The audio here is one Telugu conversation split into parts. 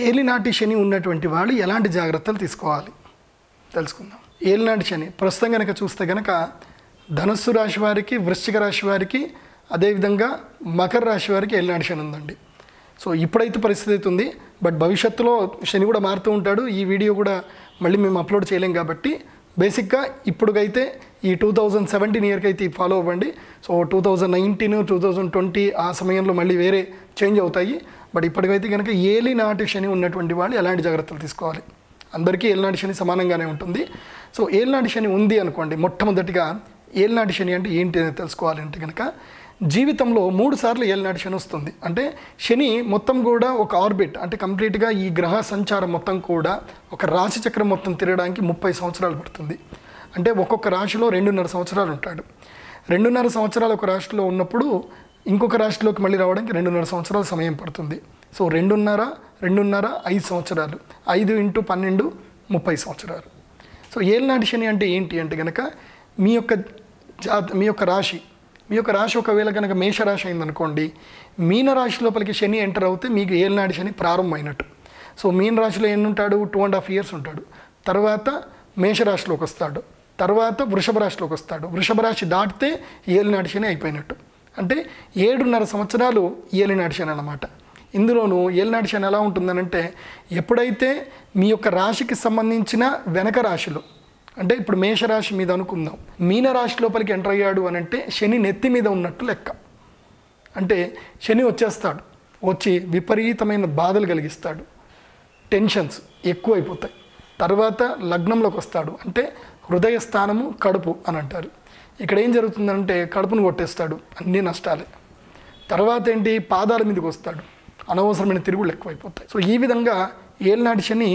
ఏలినాటి శని ఉన్నటువంటి వాళ్ళు ఎలాంటి జాగ్రత్తలు తీసుకోవాలి తెలుసుకుందాం. ఏలినాటి శని ప్రస్తుతం కనుక చూస్తే కనుక ధనుస్సు రాశి వారికి, వృశ్చిక రాశి వారికి, అదేవిధంగా మకర రాశి వారికి ఏలినాటి శని ఉందండి. సో ఇప్పుడైతే పరిస్థితి ఉంది, బట్ భవిష్యత్తులో శని కూడా మారుతూ ఉంటాడు. ఈ వీడియో కూడా మళ్ళీ మేము అప్లోడ్ చేయలేం కాబట్టి బేసిక్గా ఇప్పుడుకైతే ఈ 2017 ఇయర్కి అయితే ఫాలో అవ్వండి. సో 2019, 2020 ఆ సమయంలో మళ్ళీ వేరే చేంజ్ అవుతాయి. బట్ ఇప్పటికైతే కనుక ఏలినాటి శని ఉన్నటువంటి వాళ్ళు ఎలాంటి జాగ్రత్తలు తీసుకోవాలి? అందరికీ ఏలినాటి శని సమానంగానే ఉంటుంది. సో ఏలినాటి శని ఉంది అనుకోండి, మొట్టమొదటిగా ఏలినాటి శని అంటే ఏంటి అని తెలుసుకోవాలంటే కనుక జీవితంలో 3 సార్లు ఏలినాటి శని వస్తుంది. అంటే శని మొత్తం కూడా ఒక ఆర్బిట్, అంటే కంప్లీట్గా ఈ గ్రహ సంచారం మొత్తం కూడా ఒక రాశి చక్రం మొత్తం తిరగడానికి 30 సంవత్సరాలు పడుతుంది. అంటే ఒక్కొక్క రాశిలో 2.5 సంవత్సరాలు ఉంటాడు. 2.5 సంవత్సరాలు ఒక రాశిలో ఉన్నప్పుడు ఇంకొక రాశిలోకి మళ్ళీ రావడానికి 2.5 సంవత్సరాల సమయం పడుతుంది. సో 2.5 5 సంవత్సరాలు, 5 × 12 30 సంవత్సరాలు. సో ఏలినాటి శని అంటే ఏంటి అంటే కనుక మీ యొక్క రాశి ఒకవేళ కనుక మేషరాశి అయిందనుకోండి, మీన రాశి లోపలికి శని ఎంటర్ అవుతే మీకు ఏలినాటి శని ప్రారంభమైనట్టు. సో మీన రాశిలో ఎన్ని ఉంటాడు? 2.5 years ఉంటాడు. తర్వాత మేషరాశిలోకి వస్తాడు, తర్వాత వృషభ రాశిలోకి వస్తాడు. వృషభ రాశి దాటితే ఏలినాటి శని అయిపోయినట్టు. అంటే 7.5 సంవత్సరాలు ఏలినాటి శని అన్నమాట. ఇందులోనూ ఏలినాటి శని ఎలా ఉంటుందనంటే, ఎప్పుడైతే మీ యొక్క రాశికి సంబంధించిన వెనక రాశిలో, అంటే ఇప్పుడు మేషరాశి మీద అనుకుందాం, మీన రాశి లోపలికి ఎంటర్ అయ్యాడు అని అంటే శని నెత్తి మీద ఉన్నట్టు లెక్క. అంటే శని వచ్చేస్తాడు, వచ్చి విపరీతమైన బాధలు కలిగిస్తాడు, టెన్షన్స్ ఎక్కువైపోతాయి. తర్వాత లగ్నంలోకి వస్తాడు, అంటే హృదయ స్థానము కడుపు అని అంటారు. ఇక్కడ ఏం జరుగుతుందంటే కడుపును కొట్టేస్తాడు, అన్ని నష్టాలే. తర్వాత ఏంటి? పాదాల మీదకి వస్తాడు, అనవసరమైన తిరుగుళ్ళు ఎక్కువైపోతాయి. సో ఈ విధంగా ఏలినాటి శని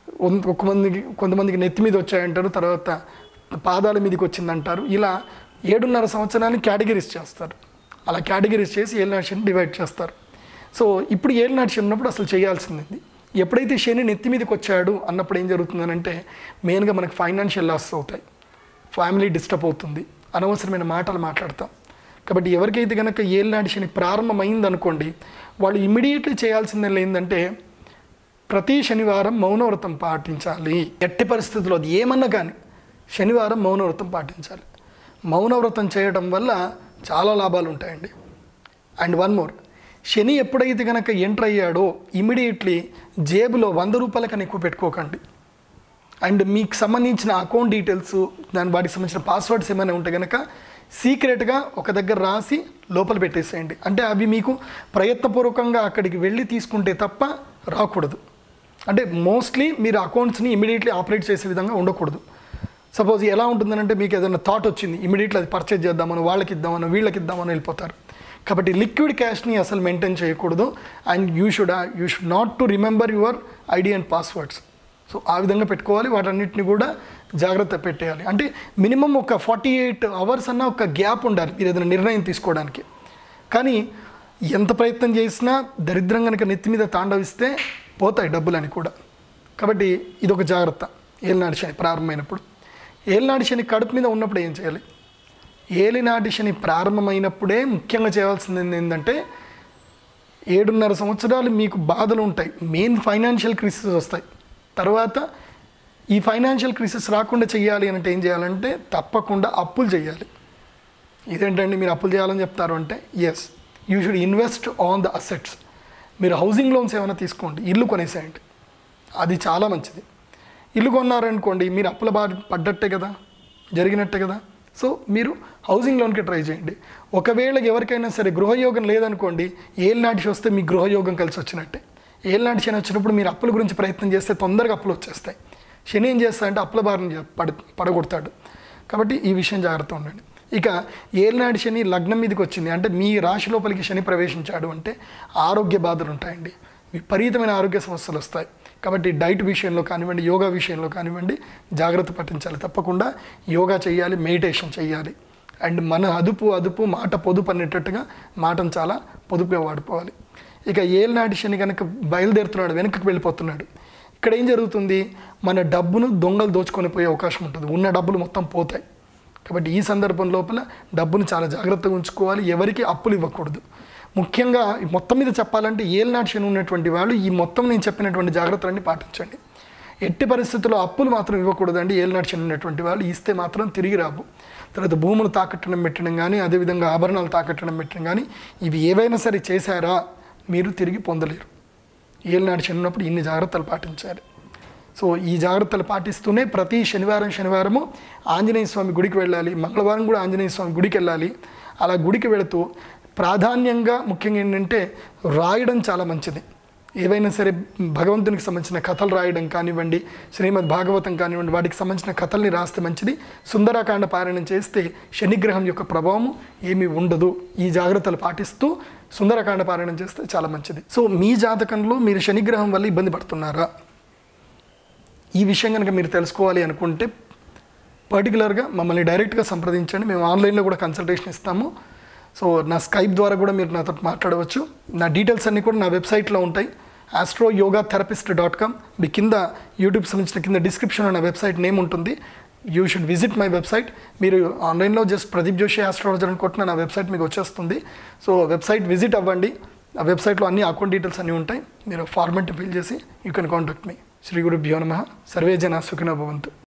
కొంతమందికి నెత్తి మీద వచ్చాయంటారు, తర్వాత పాదాల మీదకి వచ్చిందంటారు. ఇలా 7.5 సంవత్సరాన్ని కేటగిరీస్ చేస్తారు. అలా కేటగిరీస్ చేసి ఏలినాటి శని డివైడ్ చేస్తారు. సో ఇప్పుడు ఏలినాటి శని ఉన్నప్పుడు అసలు చేయాల్సింది, ఎప్పుడైతే శని నెత్తి మీదకి వచ్చాడు అన్నప్పుడు ఏం జరుగుతుందనంటే మెయిన్గా మనకు ఫైనాన్షియల్ లాస్ అవుతాయి, ఫ్యామిలీ డిస్టర్బ్ అవుతుంది, అనవసరమైన మాటలు మాట్లాడతాం. కాబట్టి ఎవరికైతే కనుక ఏలినాటి శని ప్రారంభమైంది అనుకోండి, వాళ్ళు ఇమ్మీడియట్లీ చేయాల్సింది ఏంటంటే ప్రతి శనివారం మౌనవ్రతం పాటించాలి. ఎట్టి పరిస్థితుల్లో అది ఏమన్నా కానీ శనివారం మౌనవ్రతం పాటించాలి. మౌనవ్రతం చేయడం వల్ల చాలా లాభాలు ఉంటాయండి. అండ్ వన్ మోర్, శని ఎప్పుడైతే కనుక ఎంటర్ అయ్యాడో ఇమ్మీడియట్లీ జేబులో 100 రూపాయల కన్నా ఎక్కువ పెట్టుకోకండి. అండ్ మీకు సంబంధించిన అకౌంట్ డీటెయిల్స్, వాటికి సంబంధించిన పాస్వర్డ్స్ ఏమైనా ఉంటే కనుక సీక్రెట్గా ఒక దగ్గర రాసి లోపల పెట్టేసేయండి. అంటే అవి మీకు ప్రయత్నపూర్వకంగా అక్కడికి వెళ్ళి తీసుకుంటే తప్ప రాకూడదు. అంటే మోస్ట్లీ మీరు అకౌంట్స్ని ఇమీడియట్లీ ఆపరేట్ చేసే విధంగా ఉండకూడదు. సపోజ్ ఎలా ఉంటుందనంటే మీకు ఏదైనా థాట్ వచ్చింది, ఇమీడియట్లీ అది పర్చేజ్ చేద్దామని, వాళ్ళకి ఇద్దామని, వీళ్ళకి ఇద్దామని వెళ్ళిపోతారు. కాబట్టి లిక్విడ్ క్యాష్ని అసలు మెయింటైన్ చేయకూడదు. And you should not to remember your ID and passwords. So ఆ విధంగా పెట్టుకోవాలి. వాటన్నిటిని కూడా జాగ్రత్త పెట్టేయాలి. అంటే మినిమం ఒక 48 hours అన్న ఒక గ్యాప్ ఉండాలి మీరు ఏదైనా నిర్ణయం తీసుకోవడానికి. కానీ ఎంత ప్రయత్నం చేసినా దరిద్రం కనుక నెత్తి మీద తాండవిస్తే పోతాయి డబ్బులని కూడా. కాబట్టి ఇదొక జాగ్రత్త ఏలినాటి శని ప్రారంభమైనప్పుడు. ఏలినాటి శని కడుపు మీద ఉన్నప్పుడు ఏం చేయాలి? ఏలినాటి శని ప్రారంభమైనప్పుడే ముఖ్యంగా చేయాల్సింది ఏంటంటే 7.5 సంవత్సరాలు మీకు బాధలు ఉంటాయి, మెయిన్ ఫైనాన్షియల్ క్రైసిస్ వస్తాయి. తర్వాత ఈ ఫైనాన్షియల్ క్రైసిస్ రాకుండా చేయాలి అంటే ఏం చేయాలంటే తప్పకుండా అప్పులు చేయాలి. ఇదేంటండి మీరు అప్పులు చేయాలని చెప్తారు అంటే, yes, you should invest on the assets. మీరు హౌసింగ్ లోన్స్ ఏమైనా తీసుకోండి, ఇల్లు కొనేసేయండి, అది చాలా మంచిది. ఇల్లు కొన్నారనుకోండి మీరు అప్పుల పడ్డట్టే కదా, జరిగినట్టే కదా. సో మీరు హౌసింగ్ లోన్కి ట్రై చేయండి. ఒకవేళ ఎవరికైనా సరే గృహయోగం లేదనుకోండి, ఏలినాటి శని వస్తే మీ గృహయోగం కలిసి వచ్చినట్టే. ఏలినాటి శని వచ్చినప్పుడు మీరు అప్పుల గురించి ప్రయత్నం చేస్తే తొందరగా అప్పులు వచ్చేస్తాయి. శని ఏం చేస్తాడంటే అప్పుల బారిన పడగొడతాడు. కాబట్టి ఈ విషయం జాగ్రత్త ఉండండి. ఇక ఏలినాటి శని లగ్నం మీదకి వచ్చింది అంటే మీ రాశి లోపలికి శని ప్రవేశించాడు అంటే ఆరోగ్య బాధలు ఉంటాయండి, విపరీతమైన ఆరోగ్య సమస్యలు వస్తాయి. కాబట్టి డైట్ విషయంలో కానివ్వండి, యోగా విషయంలో కానివ్వండి జాగ్రత్త పట్టించాలి. తప్పకుండా యోగా చేయాలి, మెడిటేషన్ చేయాలి. అండ్ మన అదుపు మాట పొదుపు అనేటట్టుగా మాటను చాలా పొదుపుగా వాడుకోవాలి. ఇక ఏలినాటి శని కనుక బయలుదేరుతున్నాడు, వెనక్కి వెళ్ళిపోతున్నాడు, ఇక్కడ ఏం జరుగుతుంది? మన డబ్బును దొంగలు దోచుకొని పోయే అవకాశం ఉంటుంది, ఉన్న డబ్బులు మొత్తం పోతాయి. కాబట్టి ఈ సందర్భం లోపల డబ్బును చాలా జాగ్రత్తగా ఉంచుకోవాలి, ఎవరికి అప్పులు ఇవ్వకూడదు. ముఖ్యంగా మొత్తం మీద చెప్పాలంటే ఏలినాటి శని ఉన్నటువంటి వాళ్ళు ఈ మొత్తం నేను చెప్పినటువంటి జాగ్రత్తలన్నీ పాటించండి. ఎట్టి పరిస్థితుల్లో అప్పులు మాత్రం ఇవ్వకూడదండి. ఏలినాటి శని ఉన్నటువంటి వాళ్ళు ఇస్తే మాత్రం తిరిగి రావు. తర్వాత భూములు తాకట్టడం పెట్టడం కానీ, అదేవిధంగా ఆభరణాలు తాకట్టడం పెట్టడం కానీ, ఇవి ఏవైనా సరే చేశారా మీరు తిరిగి పొందలేరు. ఏలినాటి శని ఉన్నప్పుడు ఇన్ని జాగ్రత్తలు పాటించాలి. సో ఈ జాగ్రత్తలు పాటిస్తూనే ప్రతి శనివారము ఆంజనేయ స్వామి గుడికి వెళ్ళాలి. మంగళవారం కూడా ఆంజనేయ స్వామి గుడికి వెళ్ళాలి. అలా గుడికి వెళుతూ ప్రాధాన్యంగా ముఖ్యంగా ఏంటంటే రాయడం చాలా మంచిది. ఏవైనా సరే భగవంతునికి సంబంధించిన కథలు రాయడం కానివ్వండి, శ్రీమద్ భాగవతం కానివ్వండి, వాటికి సంబంధించిన కథల్ని రాస్తే మంచిది. సుందరకాండ పారాయణం చేస్తే శనిగ్రహం యొక్క ప్రభావం ఏమీ ఉండదు. ఈ జాగ్రత్తలు పాటిస్తూ సుందరకాండ పారాయణం చేస్తే చాలా మంచిది. సో మీ జాతకంలో మీరు శనిగ్రహం వల్ల ఇబ్బంది పడుతున్నారా, ఈ విషయం కనుక మీరు తెలుసుకోవాలి అనుకుంటే పర్టికులర్గా మమ్మల్ని డైరెక్ట్గా సంప్రదించండి. మేము ఆన్లైన్లో కూడా కన్సల్టేషన్ ఇస్తాము. సో నా స్కైప్ ద్వారా కూడా మీరు నాతో మాట్లాడవచ్చు. నా డీటెయిల్స్ అన్నీ కూడా నా వెబ్సైట్లో ఉంటాయి, astroyogatherapist.com. మీ కింద యూట్యూబ్ సంబంధించిన కింద డిస్క్రిప్షన్లో నా వెబ్సైట్ నేమ్ ఉంటుంది. You should visit my website. మీరు ఆన్లైన్లో జస్ట్ ప్రదీప్ జోషి ఆస్ట్రాలజర్ అని కొట్టిన నా వెబ్సైట్ మీకు వచ్చేస్తుంది. సో వెబ్సైట్ విజిట్ అవ్వండి. ఆ వెబ్సైట్లో అన్ని అకౌంట్ డీటెయిల్స్ అన్నీ ఉంటాయి. మీరు ఫార్మాట్ ఫిల్ చేసి you can contact me. Shri గురుభ్యో నమః. సర్వే జనా సుఖినో భవంతు.